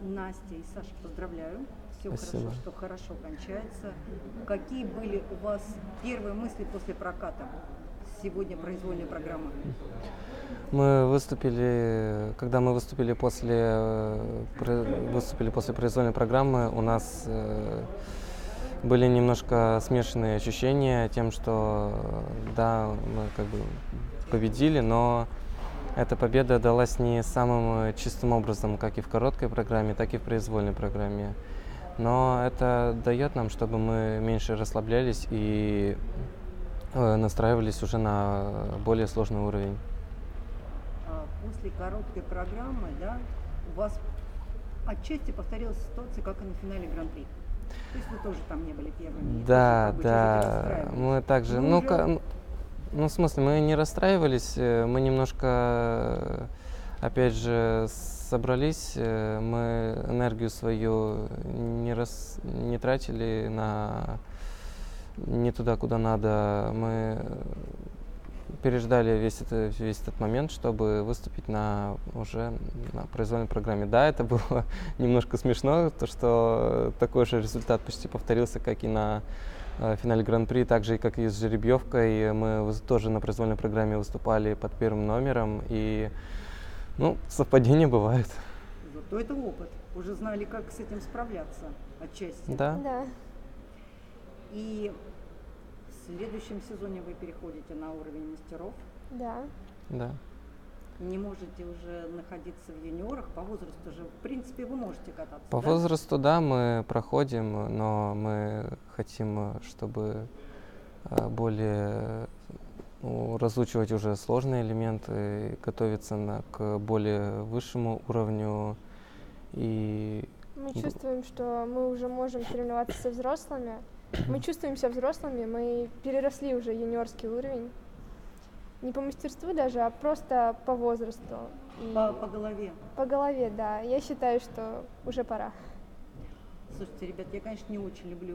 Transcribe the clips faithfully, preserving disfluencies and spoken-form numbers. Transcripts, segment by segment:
Настя и Саша, поздравляю. Все Спасибо. хорошо, что хорошо кончается. Какие были у вас первые мысли после проката сегодня произвольной программы? Мы выступили, когда мы выступили после, э, про- выступили после произвольной программы, у нас э, были немножко смешанные ощущения тем, что э, да, мы как бы победили, но эта победа далась не самым э, чистым образом, как и в короткой программе, так и в произвольной программе. Но это дает нам, чтобы мы меньше расслаблялись и э, настраивались уже на более сложный уровень. А, После короткой программы, да, у вас отчасти повторилась ситуация, как и на финале Гран-при. То есть вы тоже там не были первыми. и Да, тоже, как бы, чуть-чуть да, расстраивались. мы также, Вы ну, уже- ка- ну, ну, в смысле, мы не расстраивались, э, мы немножко, э, опять же, собрались, э, мы энергию свою не, рас, не тратили на не туда, куда надо, мы переждали весь, это, весь этот момент, чтобы выступить на уже на произвольной программе. Да, это было немножко смешно, то что такой же результат почти повторился, как и на э, финале Гран-при, так же, как и с жеребьевкой. Мы выс- тоже на произвольной программе выступали под первым номером, и, ну, совпадения бывают. Зато это опыт. Уже знали, как с этим справляться отчасти. Да. Да. И в следующем сезоне вы переходите на уровень мастеров. Да. Да. Не можете уже находиться в юниорах. По возрасту же, в принципе, вы можете кататься. По да? возрасту, да, мы проходим, но мы хотим, чтобы э, более ну, разучивать уже сложные элементы, готовиться на, к более высшему уровню. И Мы Б- чувствуем, что мы уже можем соревноваться со взрослыми. Мы чувствуем себя взрослыми, мы переросли уже юниорский уровень. Не по мастерству даже, а просто по возрасту. И По, по голове. по голове, да. Я считаю, что уже пора. Слушайте, ребят, я, конечно, не очень люблю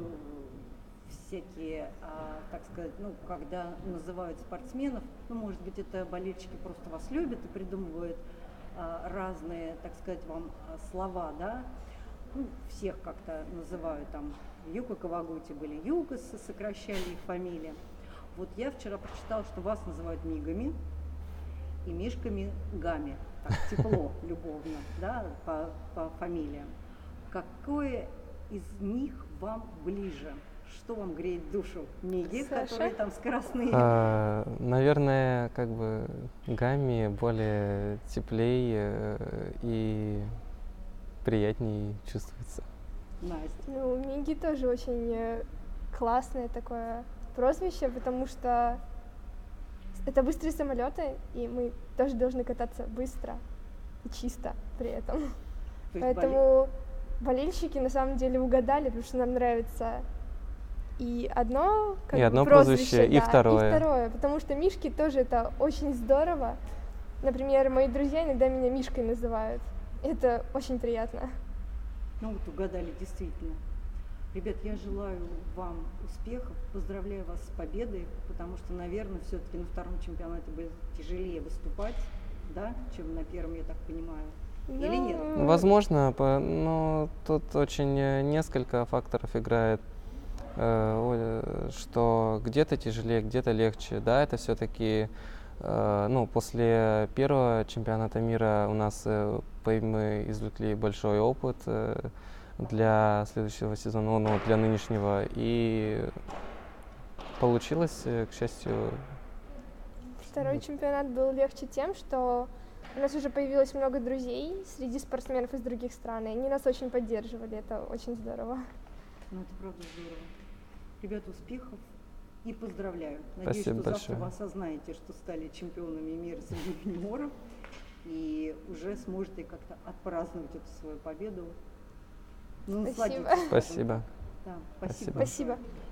всякие, а, так сказать, ну, когда называют спортсменов, ну, может быть, это болельщики просто вас любят и придумывают а, разные, так сказать, вам а, слова, да, ну, всех как-то называют, там, Юка Кавагути были Юкасы, сокращали их фамилии. Вот я вчера прочитала, что вас называют Мигами и Мишками Гами, так тепло, любовно, да, по, по фамилиям. Какое из них вам ближе? Что вам греет душу? Миги, Саша? которые там скоростные. а, наверное, как бы гамми более теплее э, и приятнее чувствуется. Настя. Ну, у Миги тоже очень э, классное такое прозвище, потому что это быстрые самолеты, и мы тоже должны кататься быстро и чисто при этом. То есть Поэтому болельщики на самом деле угадали, потому что нам нравится и одно, как И бы, одно прозвище, прозвище, и да, второе. и второе, потому что Мишки тоже это очень здорово. Например, мои друзья иногда меня Мишкой называют. Это очень приятно. Ну вот угадали действительно. Ребят, я желаю вам успехов, поздравляю вас с победой, потому что, наверное, все-таки на втором чемпионате будет тяжелее выступать, да, чем на первом, я так понимаю. Или нет? Ну, Возможно, по- но тут очень э, несколько факторов играет, э, о- что где-то тяжелее, где-то легче. Да, это все-таки, ну, после первого чемпионата мира у нас э, по- мы извлекли большой опыт э, для следующего сезона, ну, для нынешнего, и получилось, э, к счастью. Второй Вот. чемпионат был легче тем, что у нас уже появилось много друзей среди спортсменов из других стран, и они нас очень поддерживали, это очень здорово. Ну, это правда здорово. Ребят, успехов и поздравляю. Надеюсь, Спасибо что завтра большое. вы осознаете, что стали чемпионами мира среди юниоров и уже сможете как-то отпраздновать эту свою победу. Ну, Спасибо. насладитесь, скажем Спасибо. так. Да, спасибо. Спасибо. Спасибо.